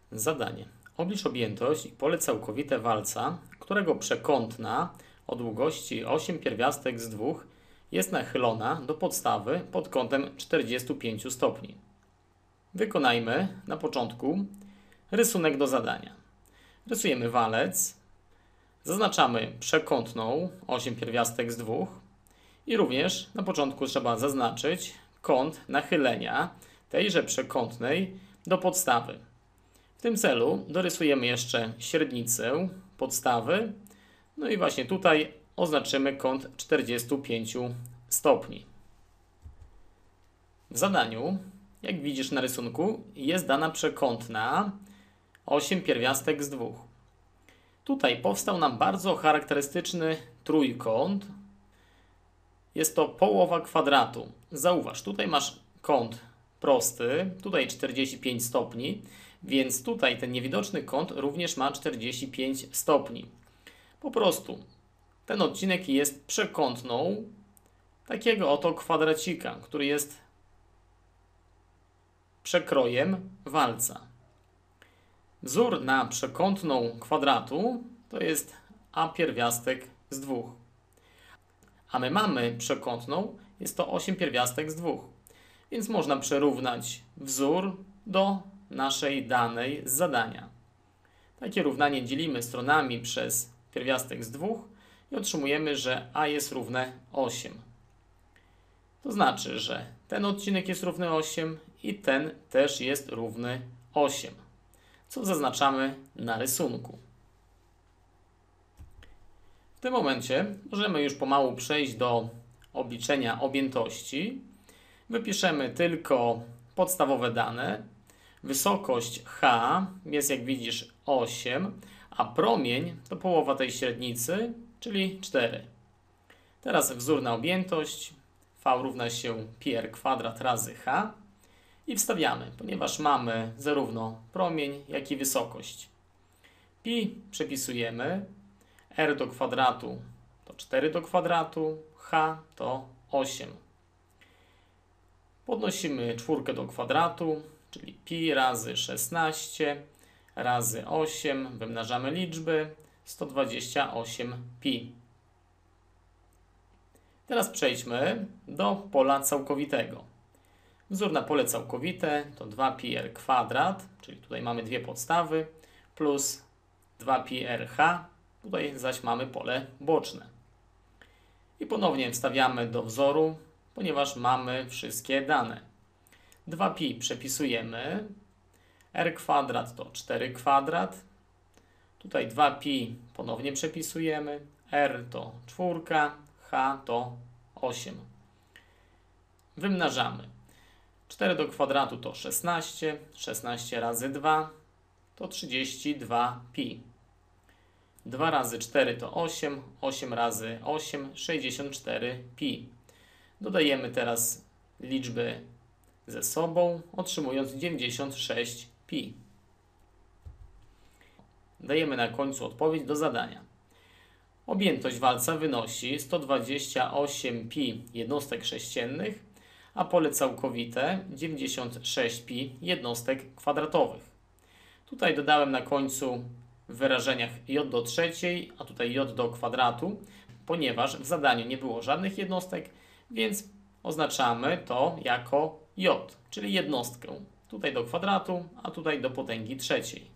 Zadanie. Oblicz objętość i pole całkowite walca, którego przekątna o długości 8 pierwiastek z 2 jest nachylona do podstawy pod kątem 45 stopni. Wykonajmy na początku rysunek do zadania. Rysujemy walec, zaznaczamy przekątną 8 pierwiastek z 2 i również na początku trzeba zaznaczyć kąt nachylenia tejże przekątnej do podstawy. W tym celu dorysujemy jeszcze średnicę podstawy, no i właśnie tutaj oznaczymy kąt 45 stopni. W zadaniu, jak widzisz na rysunku, jest dana przekątna 8 pierwiastek z 2. Tutaj powstał nam bardzo charakterystyczny trójkąt. Jest to połowa kwadratu. Zauważ, tutaj masz kąt prosty, tutaj 45 stopni, więc tutaj ten niewidoczny kąt również ma 45 stopni. Po prostu ten odcinek jest przekątną takiego oto kwadracika, który jest przekrojem walca. Wzór na przekątną kwadratu to jest a pierwiastek z 2. A my mamy przekątną, jest to 8 pierwiastek z 2. Więc można przerównać wzór do naszej danej z zadania. Takie równanie dzielimy stronami przez pierwiastek z 2 i otrzymujemy, że a jest równe 8. To znaczy, że ten odcinek jest równy 8 i ten też jest równy 8, co zaznaczamy na rysunku. W tym momencie możemy już pomału przejść do obliczenia objętości. Wypiszemy tylko podstawowe dane. Wysokość h jest, jak widzisz, 8, a promień to połowa tej średnicy, czyli 4. Teraz wzór na objętość. V równa się πr kwadrat razy h i wstawiamy, ponieważ mamy zarówno promień, jak i wysokość. Pi przepisujemy, r do kwadratu to 4 do kwadratu, h to 8. Podnosimy czwórkę do kwadratu, czyli pi razy 16 razy 8, wymnażamy liczby, 128 pi. Teraz przejdźmy do pola całkowitego. Wzór na pole całkowite to 2πr kwadrat, czyli tutaj mamy dwie podstawy, plus 2πrh, tutaj zaś mamy pole boczne. I ponownie wstawiamy do wzoru, ponieważ mamy wszystkie dane. 2pi przepisujemy, r kwadrat to 4 kwadrat, tutaj 2pi ponownie przepisujemy, r to 4, h to 8. Wymnażamy. 4 do kwadratu to 16, 16 razy 2 to 32pi. 2 razy 4 to 8, 8 razy 8, 64pi. Dodajemy teraz liczby ze sobą, otrzymując 96pi. Dajemy na końcu odpowiedź do zadania. Objętość walca wynosi 128 pi jednostek sześciennych, a pole całkowite 96 pi jednostek kwadratowych. Tutaj dodałem na końcu w wyrażeniach j do trzeciej, a tutaj j do kwadratu, ponieważ w zadaniu nie było żadnych jednostek, więc oznaczamy to jako j, czyli jednostkę. Tutaj do kwadratu, a tutaj do potęgi trzeciej.